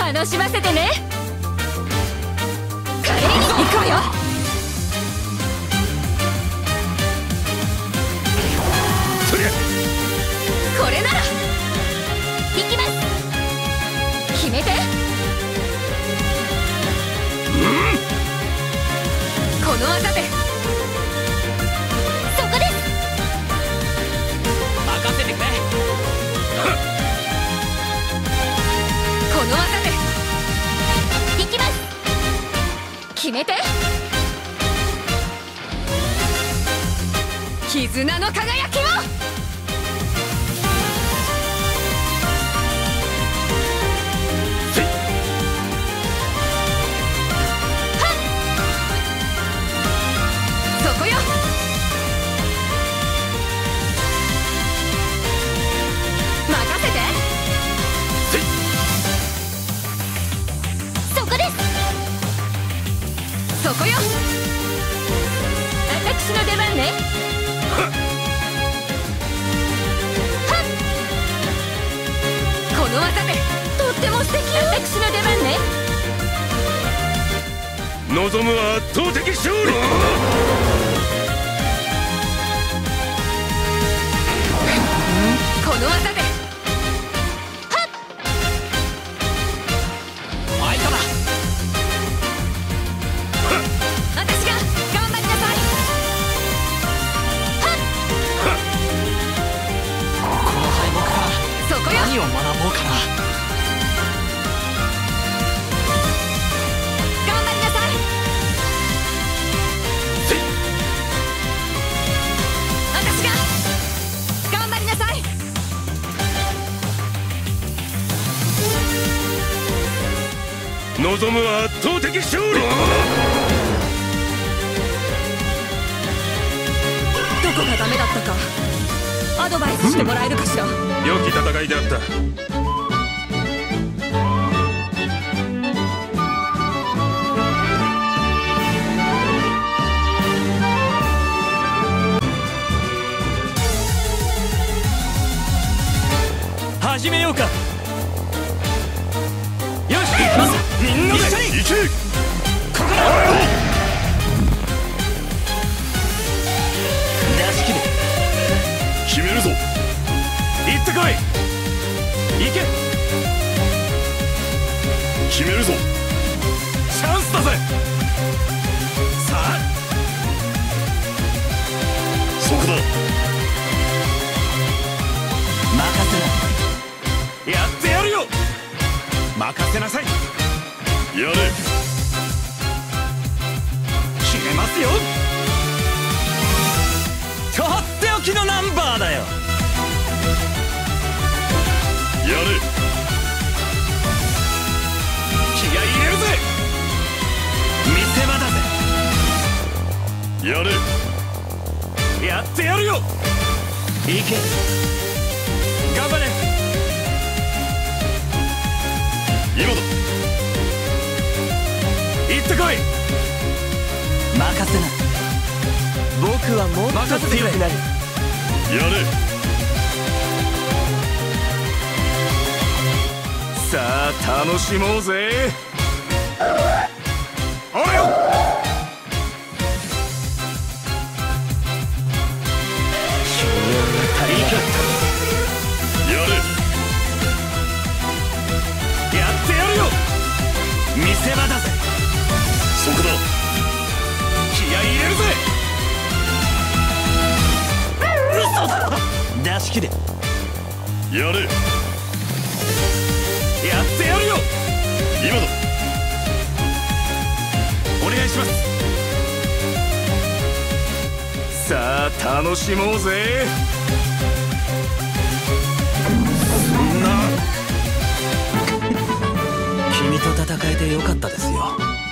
楽しませてね。帰りに行くわよ。 そりゃこれなら行きます。決めて。この技で。そこです。 任せてくれ。 この技で行きます。決めて。絆の輝きを。そこよ。任せて。そこです。そこよ。私の出番ね。この技でとっても素敵よ。私の出番ね。 望むは圧倒的勝利。 この技で。 相手だ。 私が頑張りなさい。 この敗北からそこよ。 何を学ぼうかな。 頑張りなさい。私が頑張りなさい。 望むは圧倒的勝利。 どこがダメだったかアドバイスしてもらえるかしら。 良き戦いであった。 始めようか。よし、行きます。みんなで一緒に行け。 ここだ。出し切れ。 決めるぞ。 行ってこい。行け。 決めるぞ。 チャンスだぜ。さあ、 そこだ。 任せな。やってやるよ。任せなさい。 やれ。 決めますよ。とっておきのナンバーだよ。 やれ。 気合い入れるぜ。見せ場だぜ。 やれ。 やってやるよ。行け。頑張れ。 今だ。 行ってこい。任せな。僕はもっと強くなる。 やれ。 さあ楽しもうぜ。おれよ。君は足りなかった。 やれ。 やってやるよ。見せ場だぜ。 そこだ。 気合い入れるぜ。嘘だ。出し切れ。 やれ。 やってやるよ。 今だ。 お願いします。さあ楽しもうぜ。そんな君と戦えてよかったですよ。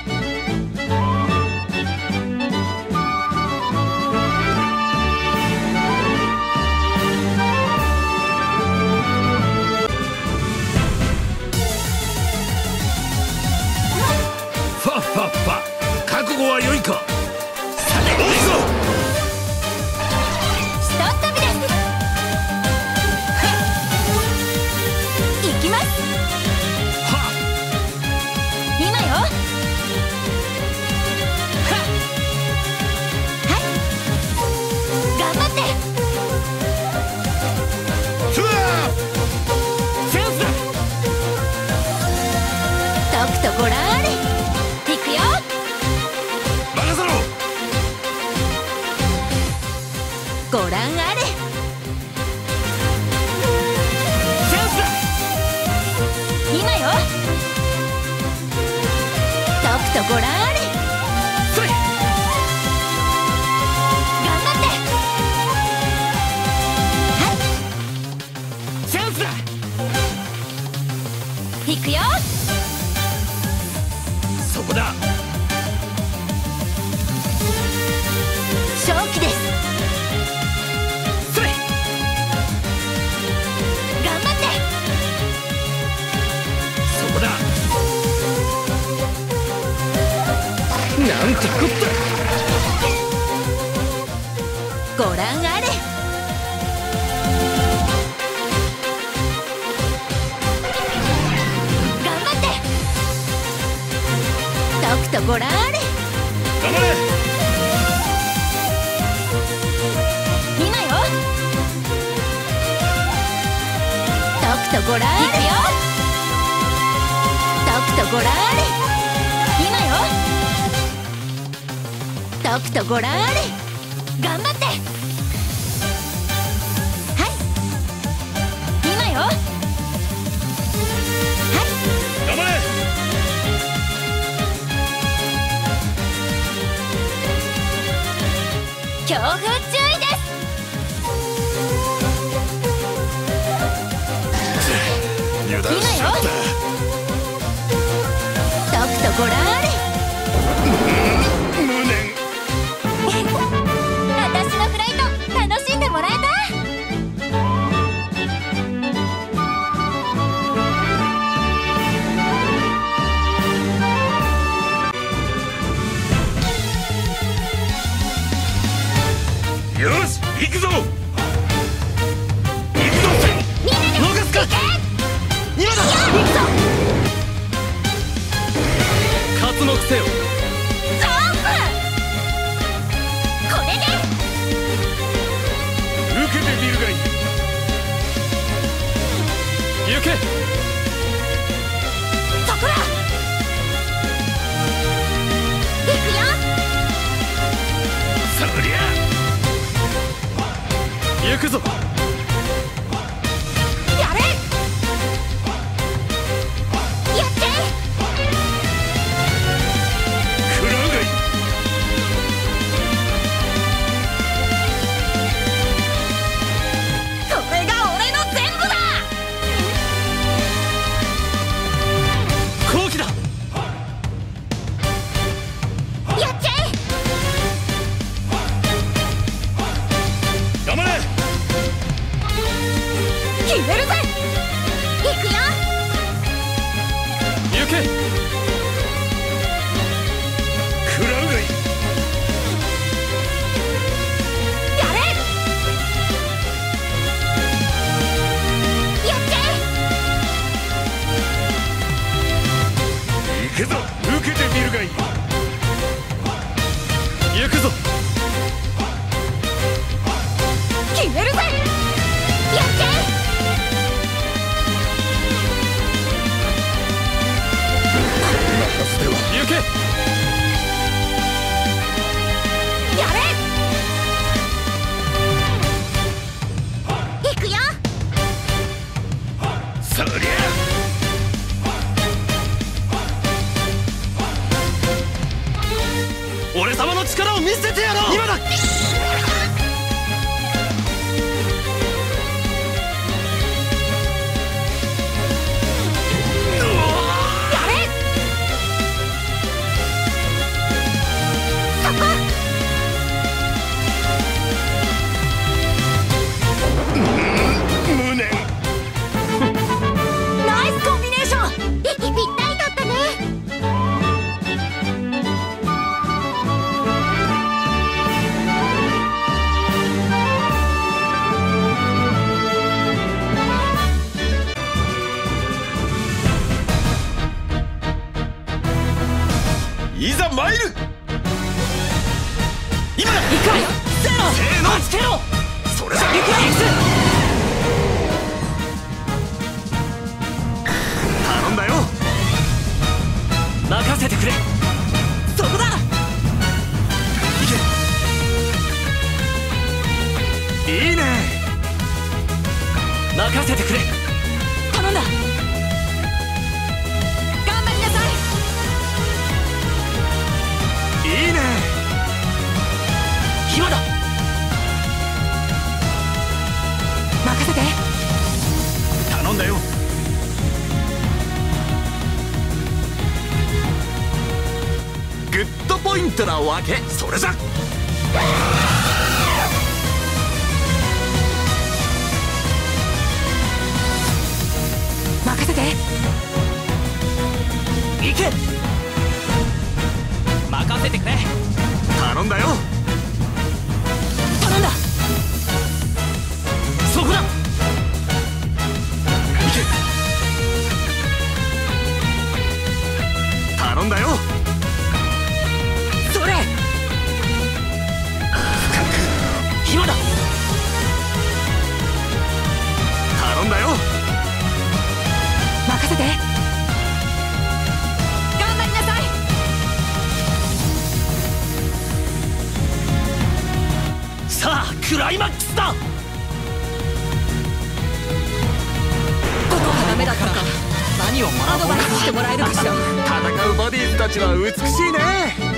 ファッファッファ。覚悟は良いか。 さて、 どうぞ。 ひとっ飛びです。行きます。 ご覧あれ。 チャンスだ。 今よ。とくとご覧あれ。 それ。 頑張って。はいチャンスだ。 行くよ。 そこだ。 勝機です。 それ。 頑張って。 そこだ。なんてこった。 ご覧あれ。頑張って。とくとご覧あれ。 頑張れ。 今よ。とくとご覧あれ。行くよ。とくとご覧あれ。今よ。とくとご覧あれ。頑張って。はい今よ。はい頑張れ。 強風注意です。 油断しちゃった。 とくとご覧あれ。 無念。 私のフライト楽しんでもらえた。 よし行くぞ。行くぞ。 みんなで逃すか。 行け。 今だ。 行くぞ。 刮目せよ。 ジャンプ。これで受けてみるがいい。行け。 そこだ。行くよ。 そりゃ行くぞ。 やれ。やって。 食らうがいい。 これが俺の全部だ。 好機だ。 やっちゃえ。 頑張れ。 決めるぜ。行くよ。 行け。食らうがいい。 やれ。やっちゃ行くぞ。受けてみるがいい。行くぞ。 え。決めるぜ。やっちゃえ。 はずでは。行け。 やれ。行くよ。 そりゃ俺様の力を見せてやろう。今だ。 やれ。そこ。 無念。 ナイスコンビネーション。息ぴったりだったね。 いざ参る。今だ。 行くわよ。せーの。 せーの。 つけろ。 それじゃ行くよ。 頼んだよ。 任せてくれ。そこだ。 行け。 いいね。任せてくれ。 頼んだ。頑張りなさい。 いいね。 今だ。任せて。 頼んだよ。グッドポイントなわけ。それじゃ。 任せて。 行け。 任せてくれ。 頼んだよ。 頼んだ。 そこだ。行け。頼んだよ。 それ。 今だ。頼んだよ。 任せて。頑張りなさい。 さあクライマックスだ。 ここがダメだったか。 何をアドバイスしてもらえるかしら。 戦うボディーズたちは美しいね。